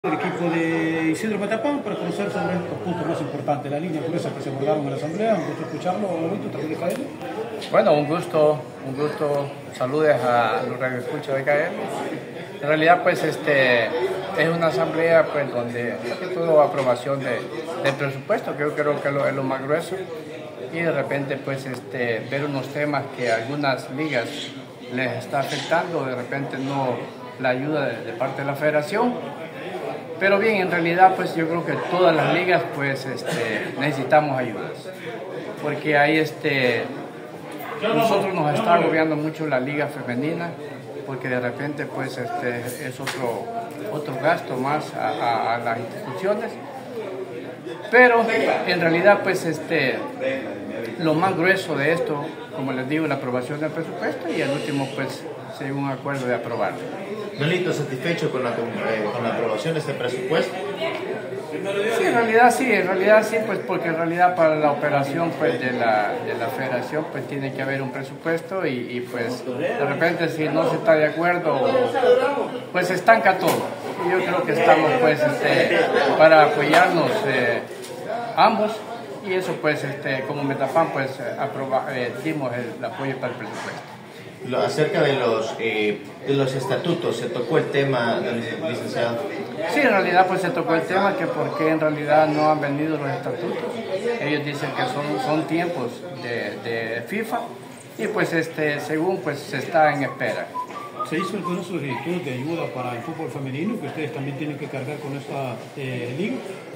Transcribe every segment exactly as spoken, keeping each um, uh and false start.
El equipo de Isidro Metapán para conocer sobre los puntos más importantes, la línea por esa que se abordaron en la asamblea. Un gusto escucharlo, Roberto, también de K L. Bueno, un gusto, un gusto. Saludes a los radioescuchas de K L. En realidad, pues, este es una asamblea, pues, donde sobre todo aprobación de, del presupuesto, que yo creo que es lo, es lo más grueso, y de repente, pues, este ver unos temas que a algunas ligas les está afectando, de repente no la ayuda de, de parte de la federación. Pero bien, en realidad, pues yo creo que todas las ligas, pues, este, necesitamos ayudas, porque ahí, este, nosotros nos está agobiando mucho la liga femenina, porque de repente, pues, este, es otro, otro gasto más a, a, a las instituciones. Pero en realidad, pues, este, lo más grueso de esto, como les digo, la aprobación del presupuesto, y el último, pues, se llegó a un acuerdo de aprobarlo. ¿Nolito satisfecho con la, eh, con la aprobación de este presupuesto? Sí, en realidad sí, en realidad sí, pues porque en realidad para la operación, pues, de la, de la federación, pues tiene que haber un presupuesto y, y pues de repente si no se está de acuerdo, pues se estanca todo. Y yo creo que estamos, pues, este, para apoyarnos eh, ambos, y eso, pues, este, como Metapán, pues aproba, eh, dimos el apoyo para el presupuesto. Lo, acerca de los, eh, de los estatutos, ¿se tocó el tema, licenciado? Sí, en realidad, pues se tocó el tema que por qué en realidad no han venido los estatutos. Ellos dicen que son, son tiempos de, de FIFA, y pues este, según, pues se está en espera. Se hizo alguna solicitud de ayuda para el fútbol femenino, que ustedes también tienen que cargar con esta eh, liga.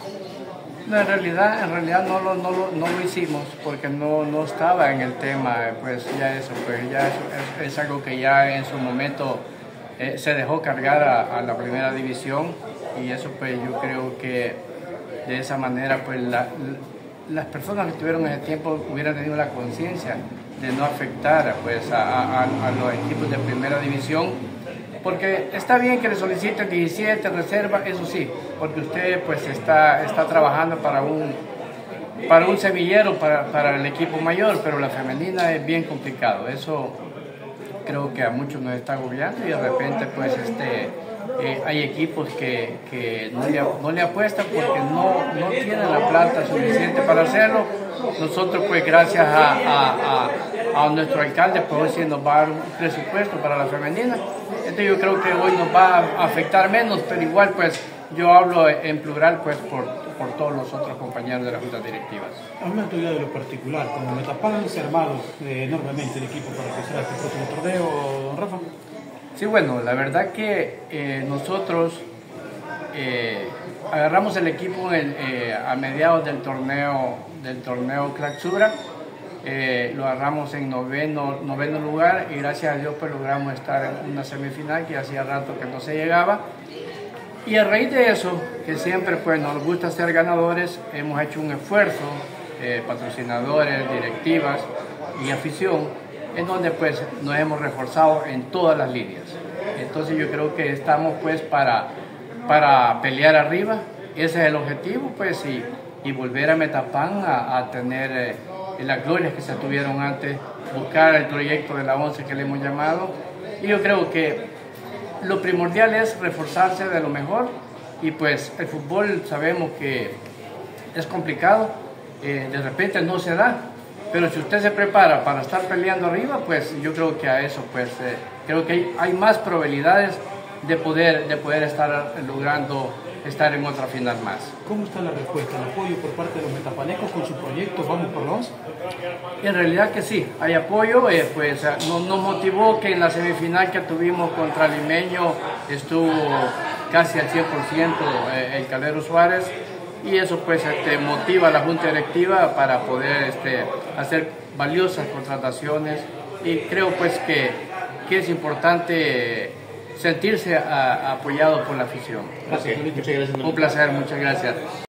No, en realidad, en realidad no lo, no lo, no lo hicimos porque no, no estaba en el tema, pues ya eso, pues ya eso, es, es algo que ya en su momento eh, se dejó cargar a, a la primera división, y eso, pues yo creo que de esa manera, pues la, las personas que estuvieron en ese tiempo hubieran tenido la conciencia de no afectar, pues, a, a, a los equipos de primera división. Porque está bien que le soliciten diecisiete reservas, eso sí, porque usted, pues, está, está trabajando para un, para un semillero, para, para el equipo mayor, pero la femenina es bien complicado. Eso creo que a muchos nos está agobiando, y de repente, pues, este, eh, hay equipos que, que no, le, no le apuestan porque no, no tienen la plata suficiente para hacerlo. Nosotros, pues, gracias a, a, a, a nuestro alcalde, pues hoy sí nos va a dar un presupuesto para la femenina. Entonces yo creo que hoy nos va a afectar menos, pero igual, pues, yo hablo en plural, pues, por, por todos los otros compañeros de las juntas directivas. Hablando ya de lo particular, como Metapán se ha armado eh, enormemente el equipo para que sea este próximo torneo, don Rafa. Sí, bueno, la verdad que eh, nosotros eh, agarramos el equipo en, eh, a mediados del torneo del torneo Claxura, eh, lo agarramos en noveno, noveno lugar, y gracias a Dios, pues, logramos estar en una semifinal que hacía rato que no se llegaba. Y a raíz de eso, que siempre, pues, nos gusta ser ganadores, hemos hecho un esfuerzo, eh, patrocinadores, directivas y afición, en donde, pues, nos hemos reforzado en todas las líneas. Entonces yo creo que estamos, pues, para, para pelear arriba. Ese es el objetivo, pues, y, y volver a Metapán a, a tener eh, las glorias que se tuvieron antes, buscar el proyecto de la once que le hemos llamado. Y yo creo que lo primordial es reforzarse de lo mejor, y pues el fútbol sabemos que es complicado, eh, de repente no se da. Pero si usted se prepara para estar peleando arriba, pues yo creo que a eso, pues, eh, creo que hay, hay más probabilidades de poder, de poder estar logrando estar en otra final más. ¿Cómo está la respuesta, el apoyo por parte de los metapanecos con su proyecto Vamos por la once? En realidad que sí, hay apoyo, eh, pues nos, nos motivó que en la semifinal que tuvimos contra Limeño estuvo casi al cien por ciento eh, el Calero Suárez. Y eso, pues, este, motiva a la Junta Directiva para poder este, hacer valiosas contrataciones, y creo, pues, que, que es importante sentirse a, apoyado por la afición. Okay, muchas gracias. Un placer, muchas gracias.